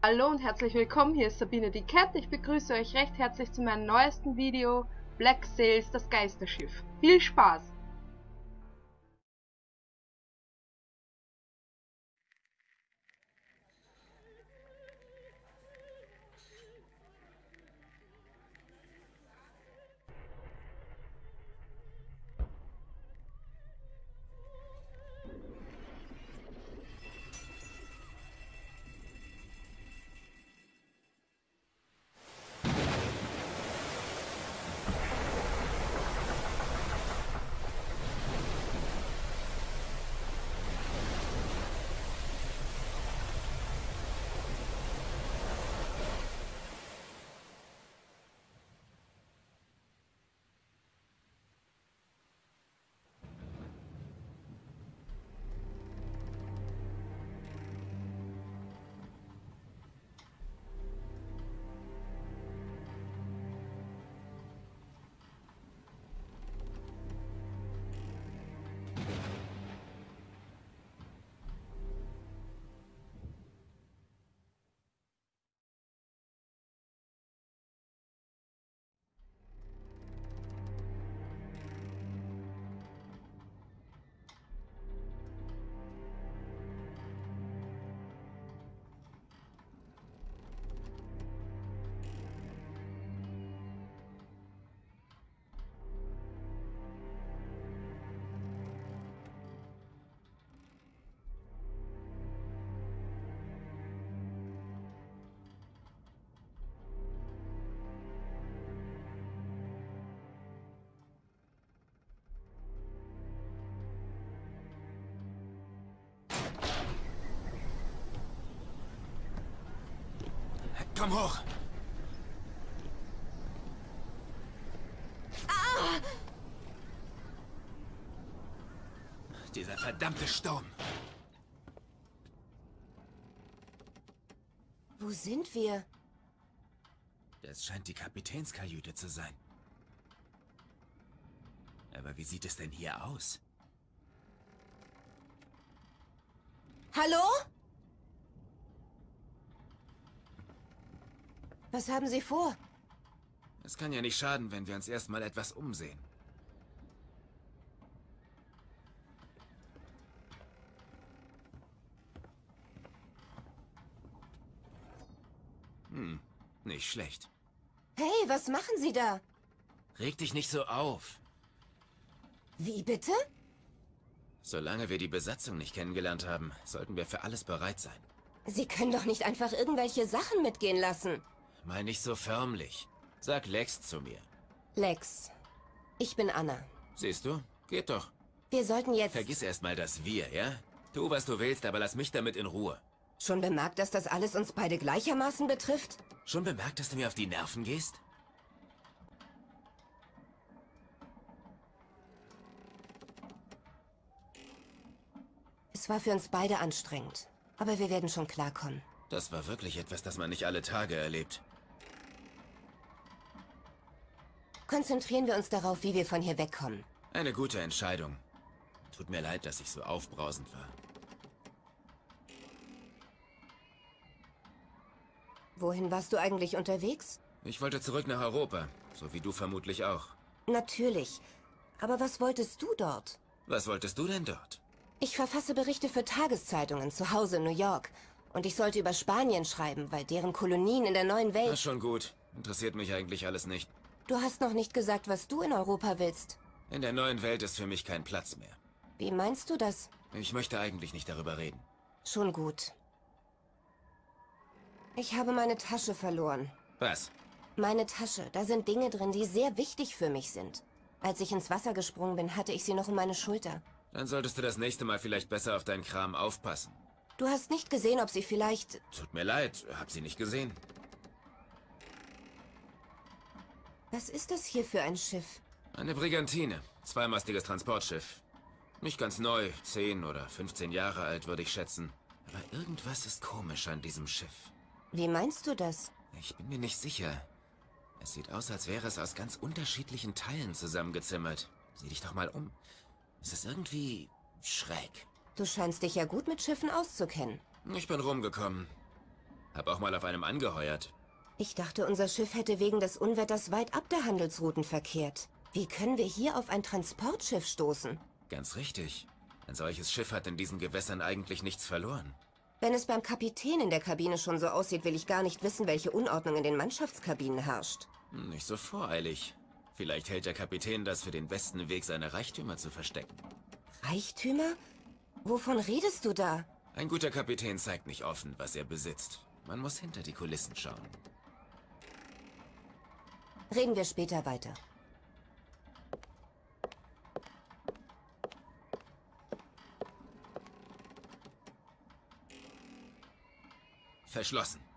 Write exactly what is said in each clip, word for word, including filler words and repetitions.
Hallo und herzlich willkommen, hier ist Sabine die Cat. Ich begrüße euch recht herzlich zu meinem neuesten Video Black Sails, das Geisterschiff. Viel Spaß! Komm hoch! Ah! Dieser verdammte Sturm! Wo sind wir? Das scheint die Kapitänskajüte zu sein. Aber wie sieht es denn hier aus? Hallo? Was haben Sie vor? Es kann ja nicht schaden, wenn wir uns erstmal etwas umsehen. Hm, nicht schlecht. Hey, was machen Sie da? Reg dich nicht so auf. Wie bitte? Solange wir die Besatzung nicht kennengelernt haben, sollten wir für alles bereit sein. Sie können doch nicht einfach irgendwelche Sachen mitgehen lassen. Mal nicht so förmlich. Sag Lex zu mir. Lex, ich bin Anna. Siehst du? Geht doch. Wir sollten jetzt... Vergiss erstmal das Wir, ja? Tu, was du willst, aber lass mich damit in Ruhe. Schon bemerkt, dass das alles uns beide gleichermaßen betrifft? Schon bemerkt, dass du mir auf die Nerven gehst? Es war für uns beide anstrengend. Aber wir werden schon klarkommen. Das war wirklich etwas, das man nicht alle Tage erlebt. Konzentrieren wir uns darauf, wie wir von hier wegkommen. Eine gute Entscheidung. Tut mir leid, dass ich so aufbrausend war. Wohin warst du eigentlich unterwegs? Ich wollte zurück nach Europa, so wie du vermutlich auch. Natürlich. Aber was wolltest du dort? Was wolltest du denn dort? Ich verfasse Berichte für Tageszeitungen zu Hause in New York. Und ich sollte über Spanien schreiben, weil deren Kolonien in der neuen Welt... Das ist schon gut. Interessiert mich eigentlich alles nicht. Du hast noch nicht gesagt, was du in Europa willst. In der neuen Welt ist für mich kein Platz mehr. Wie meinst du das? Ich möchte eigentlich nicht darüber reden. Schon gut. Ich habe meine Tasche verloren. Was? Meine Tasche. Da sind Dinge drin, die sehr wichtig für mich sind. Als ich ins Wasser gesprungen bin, hatte ich sie noch um meine Schulter. Dann solltest du das nächste Mal vielleicht besser auf deinen Kram aufpassen. Du hast nicht gesehen, ob sie vielleicht... Tut mir leid, hab sie nicht gesehen. Was ist das hier für ein Schiff? Eine Brigantine. Zweimastiges Transportschiff. Nicht ganz neu, zehn oder fünfzehn Jahre alt, würde ich schätzen. Aber irgendwas ist komisch an diesem Schiff. Wie meinst du das? Ich bin mir nicht sicher. Es sieht aus, als wäre es aus ganz unterschiedlichen Teilen zusammengezimmert. Sieh dich doch mal um. Es ist irgendwie schräg. Du scheinst dich ja gut mit Schiffen auszukennen. Ich bin rumgekommen. Hab auch mal auf einem angeheuert. Ich dachte, unser Schiff hätte wegen des Unwetters weit ab der Handelsrouten verkehrt. Wie können wir hier auf ein Transportschiff stoßen? Ganz richtig. Ein solches Schiff hat in diesen Gewässern eigentlich nichts verloren. Wenn es beim Kapitän in der Kabine schon so aussieht, will ich gar nicht wissen, welche Unordnung in den Mannschaftskabinen herrscht. Nicht so voreilig. Vielleicht hält der Kapitän das für den besten Weg, seine Reichtümer zu verstecken. Reichtümer? Wovon redest du da? Ein guter Kapitän zeigt nicht offen, was er besitzt. Man muss hinter die Kulissen schauen. Reden wir später weiter. Verschlossen.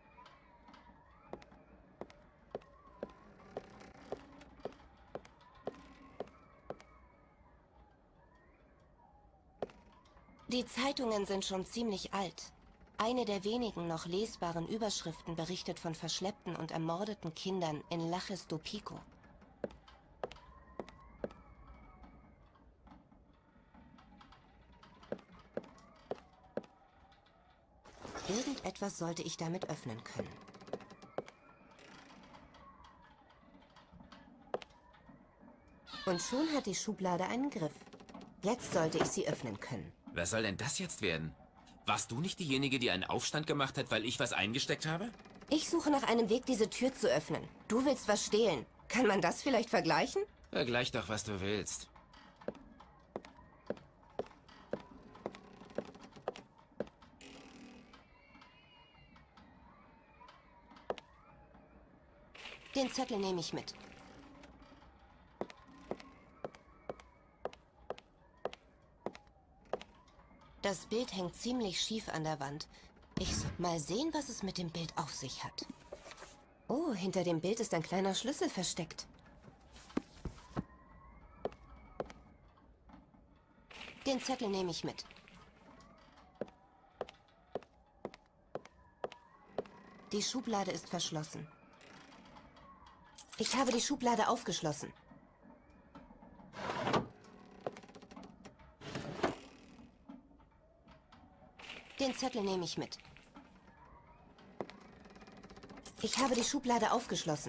Die Zeitungen sind schon ziemlich alt. Eine der wenigen noch lesbaren Überschriften berichtet von verschleppten und ermordeten Kindern in Lajes do Pico. Irgendetwas sollte ich damit öffnen können. Und schon hat die Schublade einen Griff. Jetzt sollte ich sie öffnen können. Was soll denn das jetzt werden? Warst du nicht diejenige, die einen Aufstand gemacht hat, weil ich was eingesteckt habe? Ich suche nach einem Weg, diese Tür zu öffnen. Du willst was stehlen. Kann man das vielleicht vergleichen? Vergleich doch, was du willst. Den Zettel nehme ich mit. Das Bild hängt ziemlich schief an der Wand. Ich soll mal sehen, was es mit dem Bild auf sich hat. Oh, hinter dem Bild ist ein kleiner Schlüssel versteckt. Den Zettel nehme ich mit. Die Schublade ist verschlossen. Ich habe die Schublade aufgeschlossen. Den Zettel nehme ich mit. Ich habe die Schublade aufgeschlossen.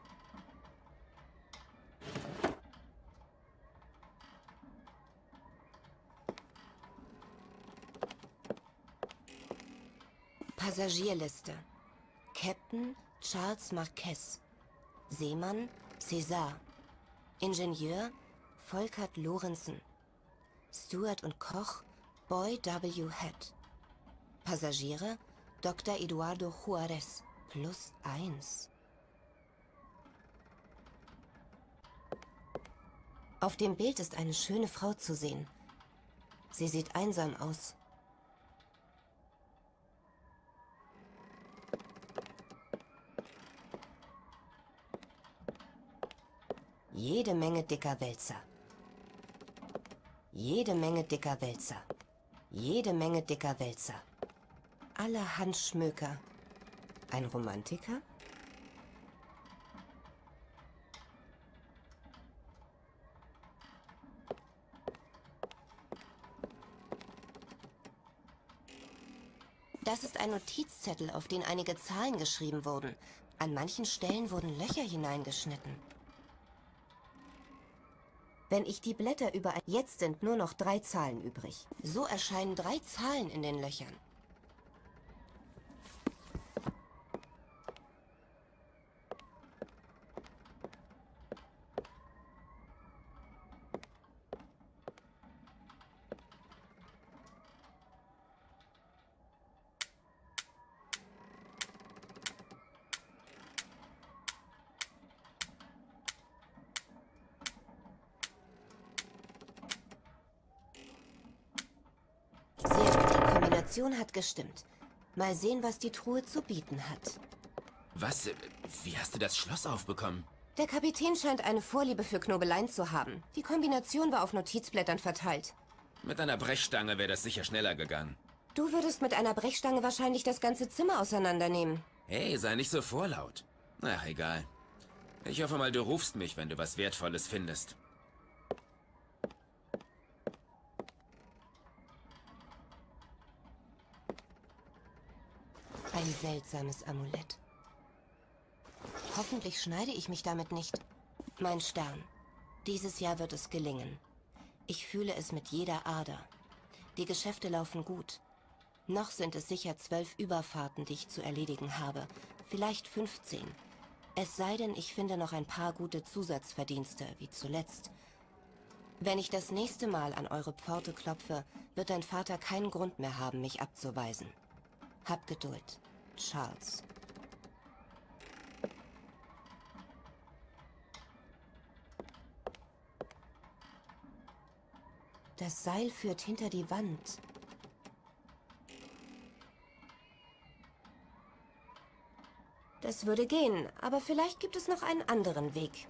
Passagierliste. Captain Charles Marquez. Seemann César. Ingenieur Volkert Lorenzen. Steward und Koch Boy W. Head. Passagiere Doktor Eduardo Juarez. Plus eins. Auf dem Bild ist eine schöne Frau zu sehen. Sie sieht einsam aus. Jede Menge dicker Wälzer. Jede Menge dicker Wälzer. Jede Menge dicker Wälzer. Allerhand Schmöker. Ein Romantiker? Das ist ein Notizzettel, auf den einige Zahlen geschrieben wurden. An manchen Stellen wurden Löcher hineingeschnitten. Wenn ich die Blätter über... Jetzt sind nur noch drei Zahlen übrig. So erscheinen drei Zahlen in den Löchern. Die Kombination hat gestimmt. Mal sehen, was die Truhe zu bieten hat. Was? Wie hast du das Schloss aufbekommen? Der Kapitän scheint eine Vorliebe für Knobeleien zu haben. Die Kombination war auf Notizblättern verteilt. Mit einer Brechstange wäre das sicher schneller gegangen. Du würdest mit einer Brechstange wahrscheinlich das ganze Zimmer auseinandernehmen. Hey, sei nicht so vorlaut. Ach, egal. Ich hoffe mal, du rufst mich, wenn du was Wertvolles findest. Ein seltsames Amulett. Hoffentlich schneide ich mich damit nicht. Mein Stern. Dieses Jahr wird es gelingen. Ich fühle es mit jeder Ader. Die Geschäfte laufen gut. Noch sind es sicher zwölf Überfahrten, die ich zu erledigen habe. Vielleicht fünfzehn. Es sei denn, ich finde noch ein paar gute Zusatzverdienste, wie zuletzt. Wenn ich das nächste Mal an eure Pforte klopfe, wird dein Vater keinen Grund mehr haben, mich abzuweisen. Hab Geduld. Charles. Das Seil führt hinter die Wand. Das würde gehen, aber vielleicht gibt es noch einen anderen Weg.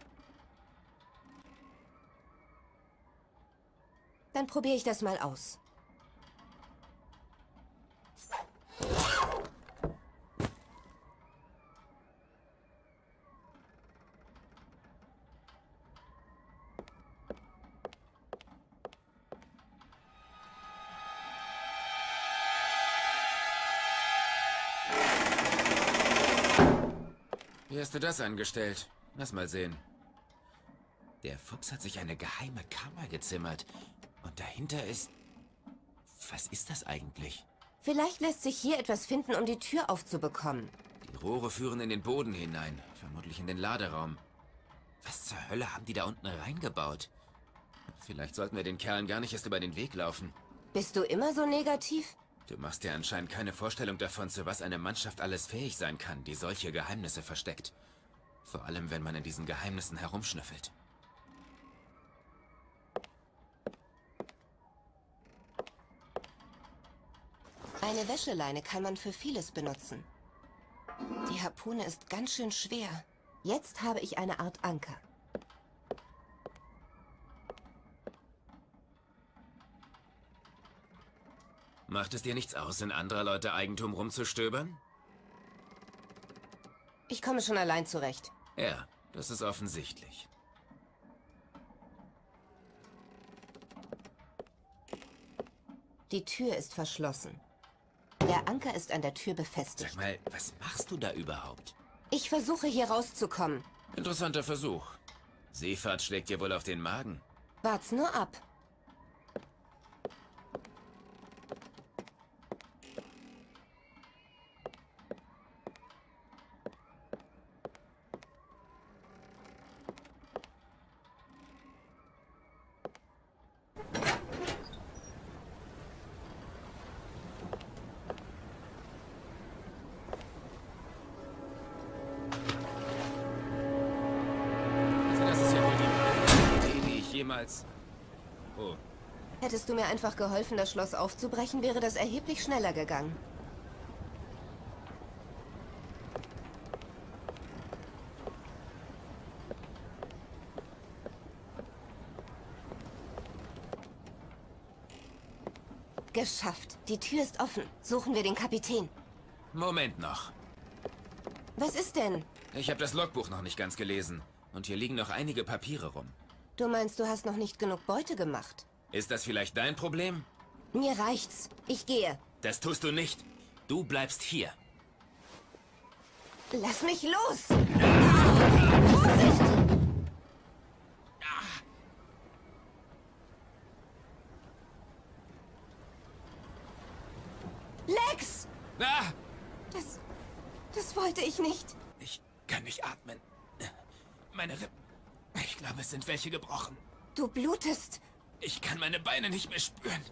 Dann probiere ich das mal aus. Wie hast du das angestellt? Lass mal sehen. Der Fuchs hat sich eine geheime Kammer gezimmert. Und dahinter ist... Was ist das eigentlich? Vielleicht lässt sich hier etwas finden, um die Tür aufzubekommen. Die Rohre führen in den Boden hinein. Vermutlich in den Laderaum. Was zur Hölle haben die da unten reingebaut? Vielleicht sollten wir den Kerlen gar nicht erst über den Weg laufen. Bist du immer so negativ? Du machst dir anscheinend keine Vorstellung davon, zu was eine Mannschaft alles fähig sein kann, die solche Geheimnisse versteckt. Vor allem, wenn man in diesen Geheimnissen herumschnüffelt. Eine Wäscheleine kann man für vieles benutzen. Die Harpune ist ganz schön schwer. Jetzt habe ich eine Art Anker. Macht es dir nichts aus, in anderer Leute Eigentum rumzustöbern? Ich komme schon allein zurecht. Ja, das ist offensichtlich. Die Tür ist verschlossen. Der Anker ist an der Tür befestigt. Sag mal, was machst du da überhaupt? Ich versuche hier rauszukommen. Interessanter Versuch. Seefahrt schlägt dir wohl auf den Magen. Wart's nur ab. Jemals. Oh. Hättest du mir einfach geholfen, das Schloss aufzubrechen, wäre das erheblich schneller gegangen. Geschafft. Die Tür ist offen. Suchen wir den Kapitän. Moment noch. Was ist denn? Ich habe das Logbuch noch nicht ganz gelesen. Und hier liegen noch einige Papiere rum. Du meinst, du hast noch nicht genug Beute gemacht? Ist das vielleicht dein Problem? Mir reicht's. Ich gehe. Das tust du nicht. Du bleibst hier. Lass mich los! Ah, Vorsicht! Ah. Lex! Ah. Das... das wollte ich nicht. Ich kann nicht atmen. Meine Rippen... Ich glaube, es sind welche gebrochen. Du blutest. Ich kann meine Beine nicht mehr spüren.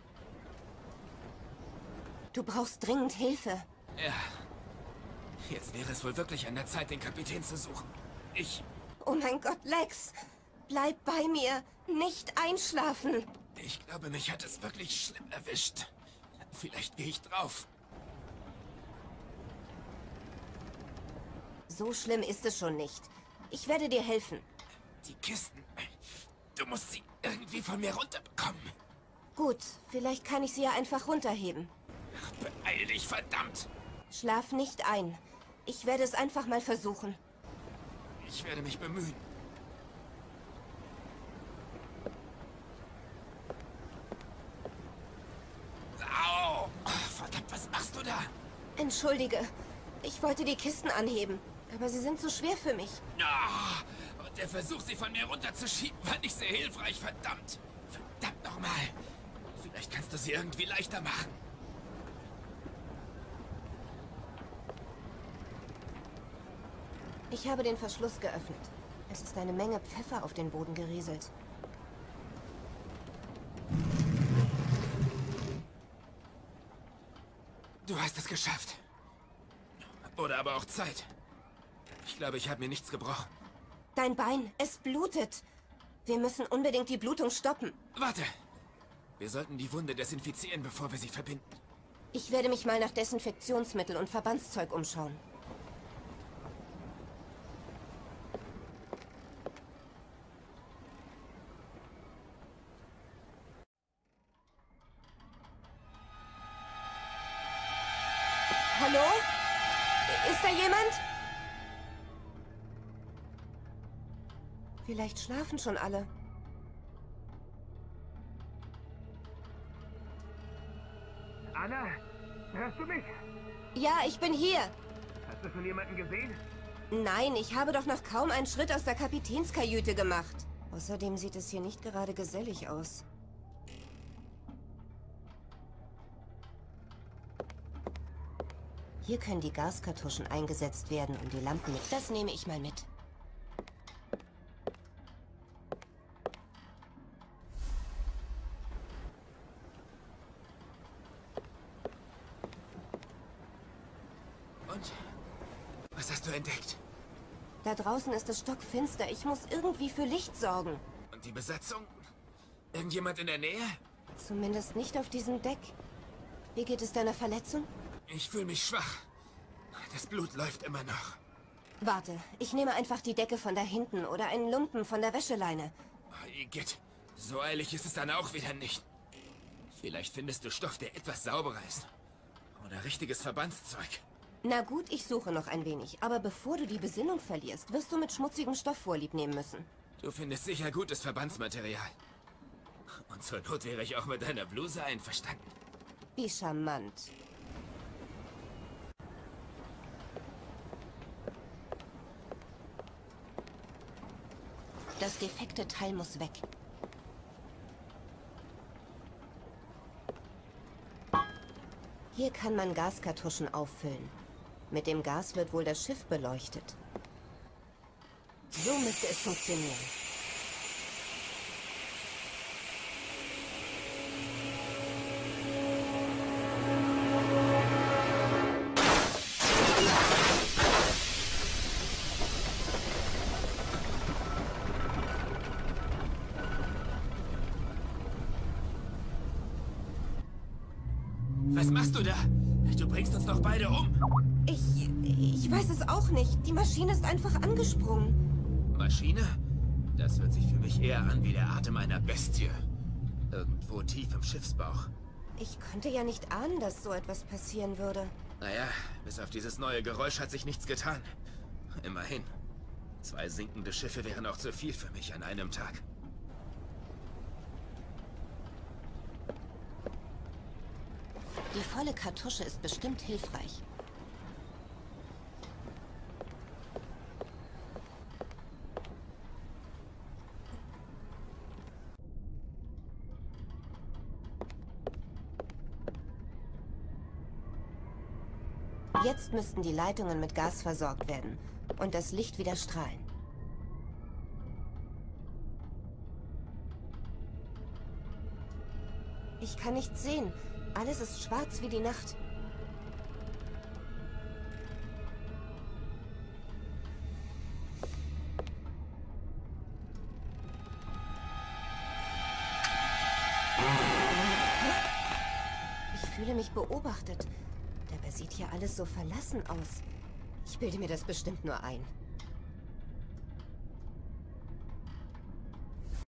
Du brauchst dringend Hilfe. Ja. Jetzt wäre es wohl wirklich an der Zeit, den Kapitän zu suchen. Ich... Oh mein Gott, Lex. Bleib bei mir. Nicht einschlafen. Ich glaube, mich hat es wirklich schlimm erwischt. Vielleicht gehe ich drauf. So schlimm ist es schon nicht. Ich werde dir helfen. Die Kisten. Du musst sie irgendwie von mir runterbekommen. Gut, vielleicht kann ich sie ja einfach runterheben. Ach, beeil dich, verdammt! Schlaf nicht ein. Ich werde es einfach mal versuchen. Ich werde mich bemühen. Au! Ach, verdammt, was machst du da? Entschuldige. Ich wollte die Kisten anheben, aber sie sind zu schwer für mich. Ah, und der Versuch, sie von mir runterzuschieben, war nicht sehr hilfreich, verdammt. Verdammt nochmal. Vielleicht kannst du sie irgendwie leichter machen. Ich habe den Verschluss geöffnet. Es ist eine Menge Pfeffer auf den Boden gerieselt. Du hast es geschafft. Oder aber auch Zeit. Ich glaube, ich habe mir nichts gebrochen. Dein Bein, es blutet. Wir müssen unbedingt die Blutung stoppen. Warte. Wir sollten die Wunde desinfizieren, bevor wir sie verbinden. Ich werde mich mal nach Desinfektionsmittel und Verbandszeug umschauen. Hallo? Ist da jemand? Vielleicht schlafen schon alle. Anna, hörst du mich? Ja, ich bin hier. Hast du schon jemanden gesehen? Nein, ich habe doch noch kaum einen Schritt aus der Kapitänskajüte gemacht. Außerdem sieht es hier nicht gerade gesellig aus. Hier können die Gaskartuschen eingesetzt werden, um die Lampen mit... Das nehme ich mal mit. Und? Was hast du entdeckt? Da draußen ist es stockfinster. Ich muss irgendwie für Licht sorgen. Und die Besatzung? Irgendjemand in der Nähe? Zumindest nicht auf diesem Deck. Wie geht es deiner Verletzung? Ich fühle mich schwach. Das Blut läuft immer noch. Warte, ich nehme einfach die Decke von da hinten oder einen Lumpen von der Wäscheleine. Oh, Igitt, so eilig ist es dann auch wieder nicht. Vielleicht findest du Stoff, der etwas sauberer ist. Oder richtiges Verbandszeug. Na gut, ich suche noch ein wenig. Aber bevor du die Besinnung verlierst, wirst du mit schmutzigem Stoff vorlieb nehmen müssen. Du findest sicher gutes Verbandsmaterial. Und zur Not wäre ich auch mit deiner Bluse einverstanden. Wie charmant. Das defekte Teil muss weg. Hier kann man Gaskartuschen auffüllen. Mit dem Gas wird wohl das Schiff beleuchtet. So müsste es funktionieren. Was machst du da? Du bringst uns doch beide um. Ich... ich weiß es auch nicht. Die Maschine ist einfach angesprungen. Maschine? Das hört sich für mich eher an wie der Atem einer Bestie. Irgendwo tief im Schiffsbauch. Ich konnte ja nicht ahnen, dass so etwas passieren würde. Naja, bis auf dieses neue Geräusch hat sich nichts getan. Immerhin. Zwei sinkende Schiffe wären auch zu viel für mich an einem Tag. Die volle Kartusche ist bestimmt hilfreich. Jetzt müssten die Leitungen mit Gas versorgt werden und das Licht wieder strahlen. Ich kann nichts sehen. Alles ist schwarz wie die Nacht. Ich fühle mich beobachtet. Dabei sieht hier alles so verlassen aus. Ich bilde mir das bestimmt nur ein.